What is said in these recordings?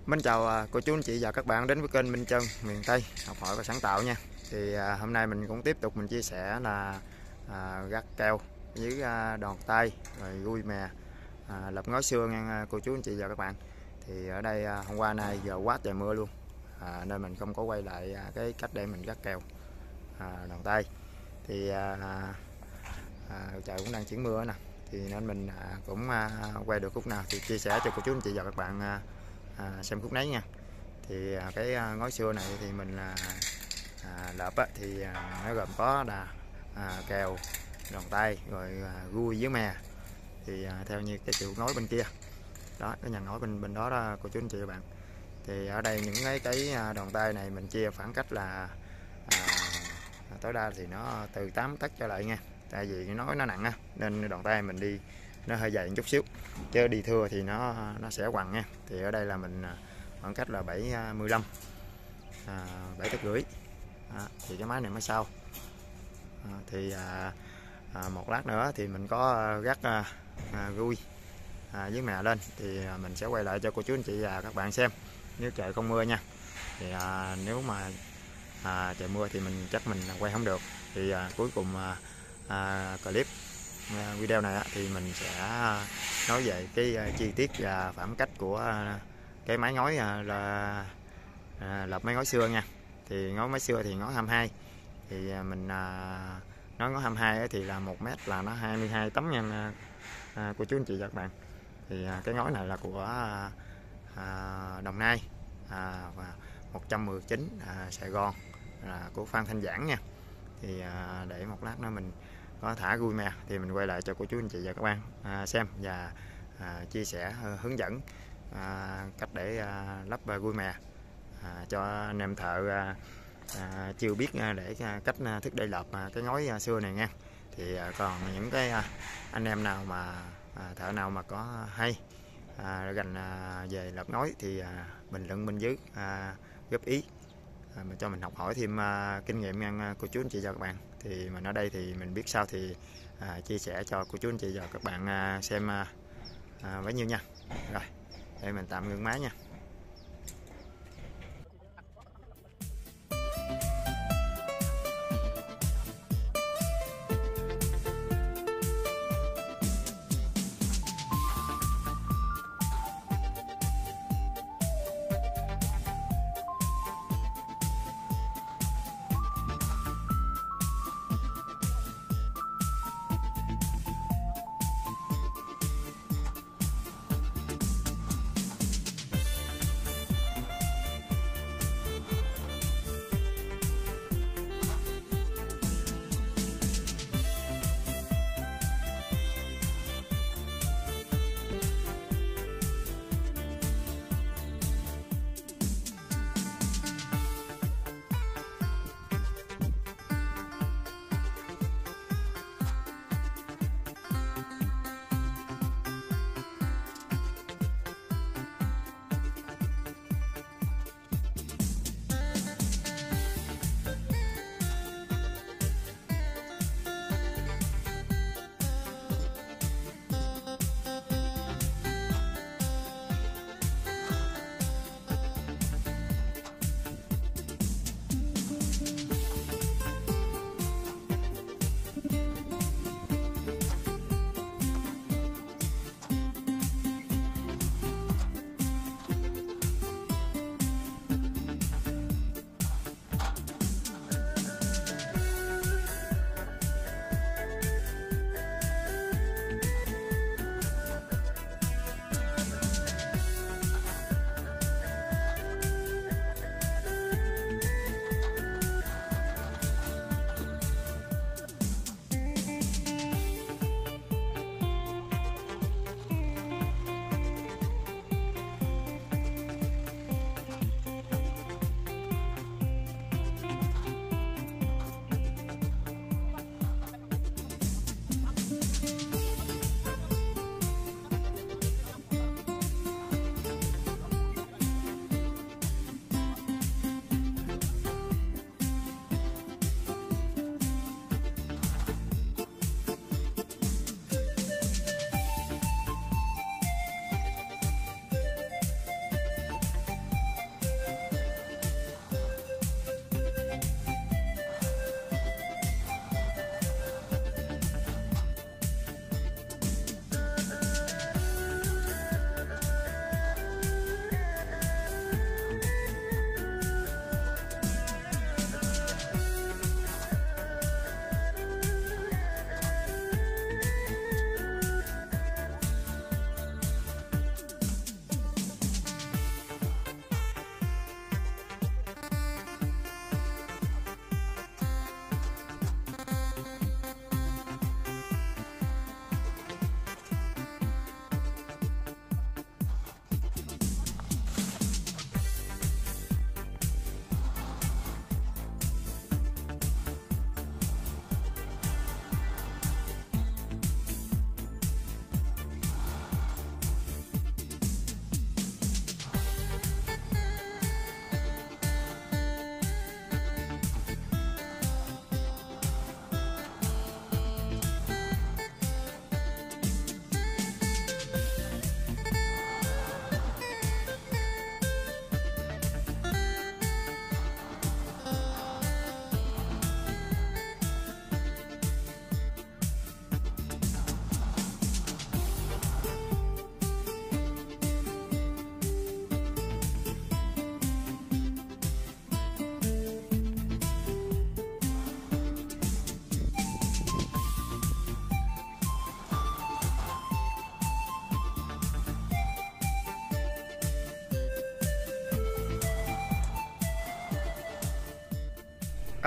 Mến chào cô chú anh chị và các bạn đến với kênh Minh Trân miền Tây học hỏi và sáng tạo nha. Thì hôm nay mình cũng tiếp tục mình chia sẻ là gắt kèo với đòn tay rồi gui mè lập ngói xưa nha cô chú anh chị và các bạn. Thì ở đây hôm qua nay giờ quá trời mưa luôn, nên mình không có quay lại cái cách để mình gắt kèo đòn tay. Thì trời cũng đang chuyển mưa nè, thì nên mình cũng quay được khúc nào thì chia sẻ cho cô chú anh chị và các bạn xem khúc nấy nha. Thì cái ngói xưa này thì mình lợp thì nó gồm có kèo, đòn tay rồi gui với mè. Thì theo như cái chiều ngói bên kia đó, cái nhà ngói bên đó đó cô chú anh chị và bạn. Thì ở đây những cái đòn tay này mình chia khoảng cách là tối đa thì nó từ 8 tấc trở lại nha, tại vì nó nặng á nên đòn tay mình đi nó hơi dày một chút xíu, chứ đi thưa thì nó sẽ quằn nha. Thì ở đây là mình khoảng cách là 75 7 tấc rưỡi. Thì cái máy này mới sau. Thì một lát nữa thì mình có gắt gui với mè lên thì mình sẽ quay lại cho cô chú anh chị và các bạn xem nếu trời không mưa nha. Thì nếu mà trời mưa thì mình chắc mình quay không được. Thì cuối cùng clip video này thì mình sẽ nói về cái chi tiết và khoảng cách của cái máy ngói là lợp máy ngói xưa nha. Thì ngói máy xưa thì ngói 22, thì mình nói ngói 22 thì là 1 mét là nó 22 tấm nha cô chú anh chị và các bạn. Thì cái ngói này là của Đồng Nai và 119 Sài Gòn là của Phan Thanh Giảng nha. Thì để một lát nữa mình có thả gui mè thì mình quay lại cho cô chú anh chị và các bạn xem và chia sẻ hướng dẫn cách để lắp gui mè cho anh em thợ chưa biết để cách thức để lợp cái ngói xưa này nha. Thì còn những cái anh em nào mà thợ nào mà có hay gành về lợp ngói thì bình luận bên dưới góp ý mà cho mình học hỏi thêm kinh nghiệm nha cô chú anh chị và các bạn. Thì mình ở đây thì mình biết sao thì chia sẻ cho cô chú anh chị và các bạn xem bấy nhiêu nha. Rồi để mình tạm ngưng máy nha.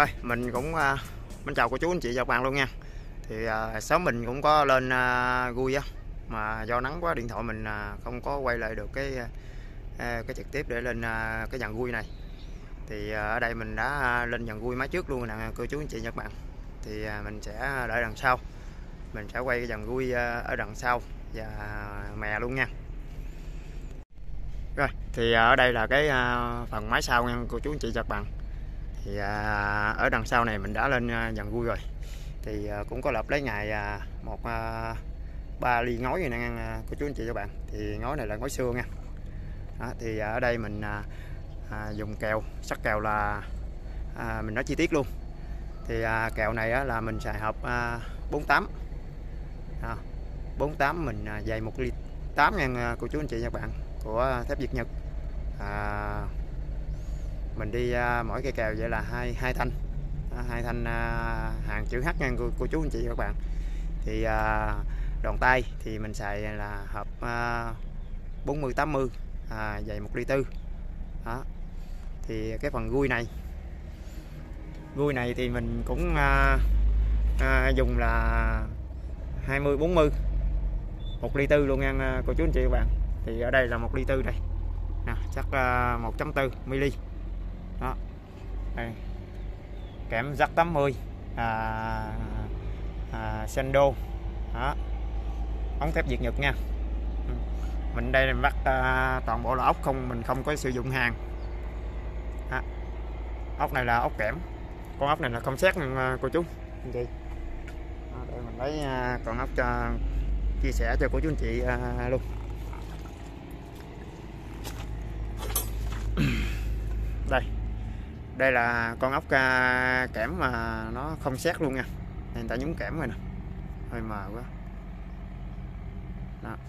Rồi mình cũng mình chào cô chú anh chị và các bạn luôn nha. Thì sớm mình cũng có lên gui á, mà do nắng quá điện thoại mình không có quay lại được cái trực tiếp để lên cái dàn gui này. Thì ở đây mình đã lên dàn gui máy trước luôn nè cô chú anh chị và các bạn. Thì mình sẽ đợi đằng sau, mình sẽ quay cái dàn gui ở đằng sau và mè luôn nha. Rồi thì ở đây là cái phần máy sau nha cô chú anh chị và các bạn. Thì ở đằng sau này mình đã lên dàn gui rồi. Thì cũng có lập lấy ngày ba ly ngói này nè cô chú anh chị và các bạn. Thì ngói này là ngói xưa nha. Đó, thì ở đây mình dùng kèo, sắt kèo là mình nói chi tiết luôn. Thì kèo này là mình xài hộp 48 48 mình dày 1 ly 8 nha cô chú anh chị và các bạn, của thép Việt Nhật. Mình đi mỗi cây kèo vậy là hai thanh, hai thanh hàng chữ H nha cô chú anh chị và các bạn. Thì đòn tay thì mình xài là hộp 40 80 dày 1 ly 4. Đó. Thì cái phần gui này thì mình cũng dùng là 20 40 1 ly 4 luôn nha cô chú anh chị và các bạn. Thì ở đây là 1 ly 4 đây nè, chắc 1.4 ml. Đó đây, kẽm rắc 80 Sendo. Đó, ống thép Việt Nhật nha. Mình đây là bắt toàn bộ là ốc không, mình không có sử dụng hàng. Đó. Ốc này là ốc kẽm, con ốc này là không xét nha cô chú anh chị. Đó, để mình lấy con ốc cho chia sẻ cho cô chú anh chị luôn. Đây là con ốc kẽm mà nó không xét luôn nha, người ta nhúng kẽm rồi nè, hơi mờ quá. Đó.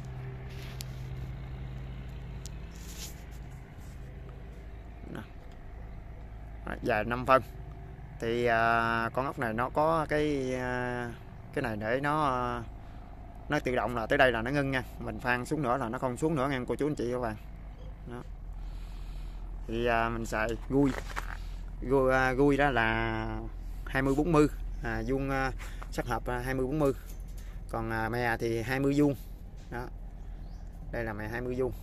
Đó, dài 5 phân. Thì con ốc này nó có cái này để nó tự động là tới đây là nó ngưng nha, mình phan xuống nữa là nó không xuống nữa nha cô chú anh chị các bạn. Đó. Thì mình xài gui đó là 20 40 vuông, sắc hợp 20 40, còn mè thì 20 vuông. Đó, đây là mè 20 vuông,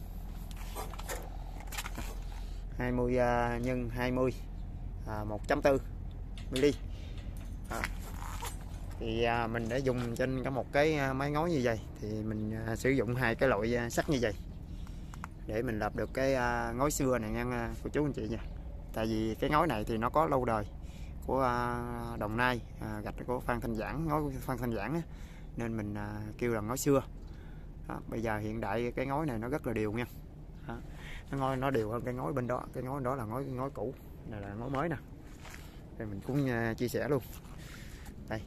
20 nhân 20 1.4 ml. Đó. Thì mình để dùng trên cả một cái máy ngói như vậy thì mình sử dụng hai cái loại sắt như vậy để mình lập được cái ngói xưa này nha cô chú anh chị nha. Tại vì cái ngói này thì nó có lâu đời, của Đồng Nai, gạch của Phan Thanh Giảng, ngói của Phan Thanh Giảng á, nên mình kêu là ngói xưa. Đó, bây giờ hiện đại cái ngói này nó rất là đều nha. Đó, nó đều hơn cái ngói bên đó, cái ngói đó là ngói cũ, này là ngói mới nè. Thì mình cũng chia sẻ luôn. Đây,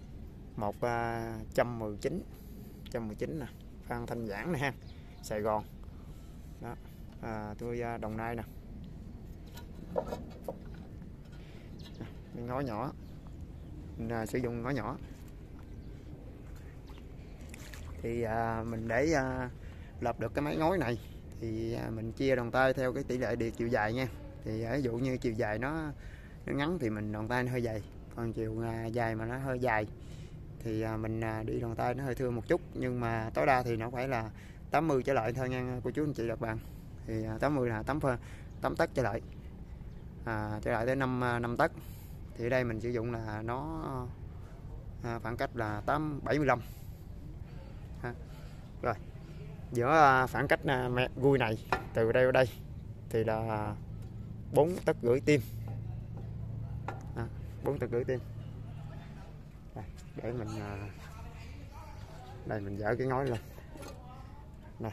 119 nè, Phan Thanh Giảng nè ha, Sài Gòn. Đó, tôi Đồng Nai nè. Ngói nhỏ, mình sử dụng ngói nhỏ. Thì mình để lập được cái máy ngói này thì mình chia đòn tay theo cái tỷ lệ chiều dài nha. Thì ví dụ như chiều dài nó ngắn thì mình đòn tay nó hơi dày, còn chiều dài mà nó hơi dài thì mình đi đòn tay nó hơi thưa một chút, nhưng mà tối đa thì nó phải là 80 trở lại thôi nha cô chú anh chị các bạn. Thì 80 là 8 tấc trở lại, trở lại tới 5 tấc. Thì ở đây mình sử dụng là nó khoảng cách là 75. Rồi giữa khoảng cách gui này từ đây vào đây thì là 4 tấc rưỡi tim. 4 tấc rưỡi tim. Để mình đây mình dỡ cái ngói lên này.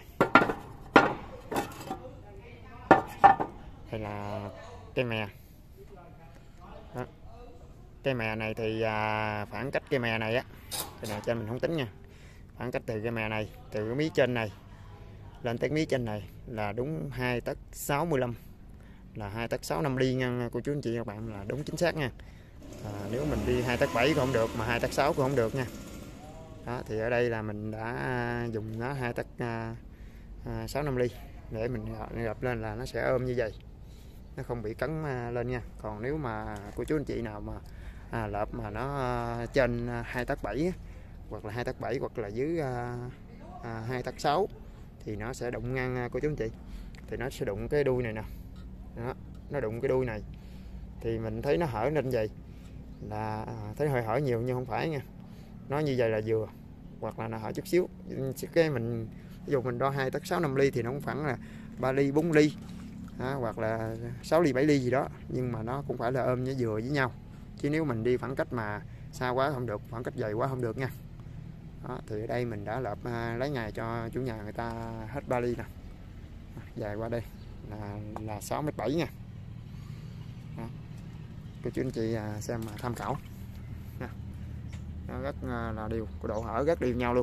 Đây là cây mè. Đó. Cây mè này thì khoảng cách cây mè này á, cái này trên mình không tính nha, khoảng cách từ cây mè này, từ cái mí trên này lên tới mí trên này là đúng 2 tấc 65, là 2 tấc 65 ly nha cô chú anh chị các bạn, là đúng chính xác nha. Nếu mình đi 2 tấc 7 cũng không được, mà 2 tấc 6 cũng không được nha. Đó, thì ở đây là mình đã dùng nó 2 tấc 65 ly để mình gập lên là nó sẽ ôm như vậy. nó không bị cấn lên nha. Còn nếu mà cô chú anh chị nào mà lợp mà nó trên 2,7 tấc, hoặc là 2,7 tấc, hoặc là dưới 2,6 tấc thì nó sẽ đụng ngang cô chú anh chị, thì nó sẽ đụng cái đuôi này nè. Đó, nó đụng cái đuôi này thì mình thấy nó hở lên vậy là thấy hơi hở nhiều, nhưng không phải nha, nó như vậy là vừa, hoặc là nó hở chút xíu. Cái mình ví dụ mình đo 2,6 tấc 5 ly thì nó cũng khoảng là 3 ly 4 ly hoặc là 6 ly 7 ly gì đó, nhưng mà nó cũng phải là ôm với vừa với nhau, chứ nếu mình đi khoảng cách mà xa quá không được, khoảng cách dày quá không được nha. Đó, thì ở đây mình đã lợp lấy ngày cho chủ nhà người ta hết 3 ly nè, dài qua đây là 6,7 m nha. Đó, cô chú anh chị xem mà tham khảo nha. Nó rất là đều, cái độ hở rất đều nhau luôn.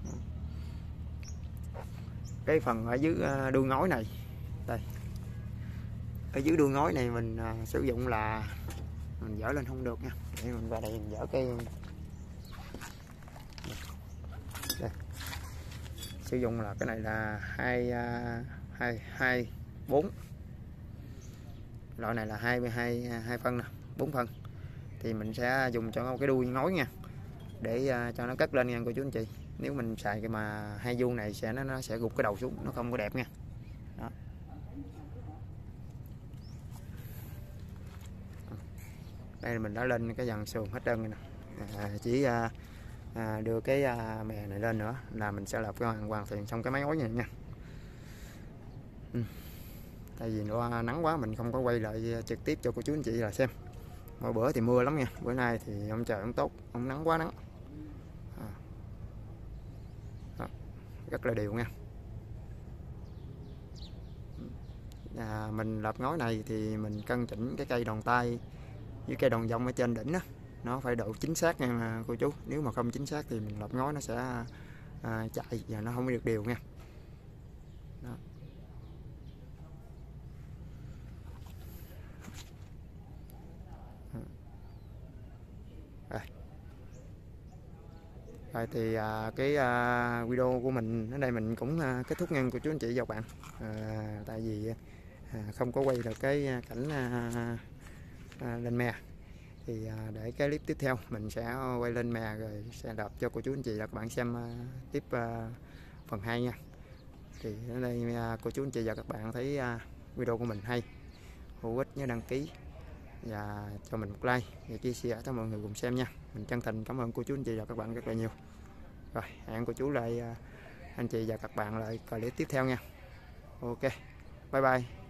Cái phần ở dưới đuôi ngói này đây, ở dưới đuôi ngói này mình sử dụng là mình dỡ lên không được nha, để mình vào đây mình dỡ cái đây. Sử dụng là cái này là 4, loại này là 2 phân nè, 4 phân, thì mình sẽ dùng cho cái đuôi ngói nha, để cho nó cất lên nha cô chú anh chị. Nếu mình xài cái mà 2 vuông này nó sẽ gục cái đầu xuống, nó không có đẹp nha. Đó. Đây mình đã lên cái dàn sườn hết trơn nè, chỉ đưa cái mè này lên nữa là mình sẽ lợp cái hoàn thiện xong cái máy ối này nha. Tại vì nó nắng quá mình không có quay lại trực tiếp cho cô chú anh chị là xem. Mỗi bữa thì mưa lắm nha, bữa nay thì ông trời ông tốt, ông nắng quá nắng. Đó, rất là đều nha. Mình lợp ngói này thì mình cân chỉnh cái cây đòn tay với cây đòn vông ở trên đỉnh đó, nó phải độ chính xác nha cô chú. Nếu mà không chính xác thì mình lợp ngói nó sẽ chạy và nó không có được đều nha. Đó. Rồi thì cái video của mình ở đây mình cũng kết thúc nha cô chú anh chị và các bạn. Tại vì không có quay được cái cảnh lên mè, thì để cái clip tiếp theo mình sẽ quay lên mè rồi sẽ đọc cho cô chú anh chị và các bạn xem tiếp phần 2 nha. Thì ở đây cô chú anh chị và các bạn thấy video của mình hay, hữu ích, nhớ đăng ký và cho mình một like và chia sẻ cho mọi người cùng xem nha. Mình chân thành cảm ơn cô chú anh chị và các bạn rất là nhiều. Rồi hẹn cô chú lại anh chị và các bạn lại clip tiếp theo nha. Ok, bye bye.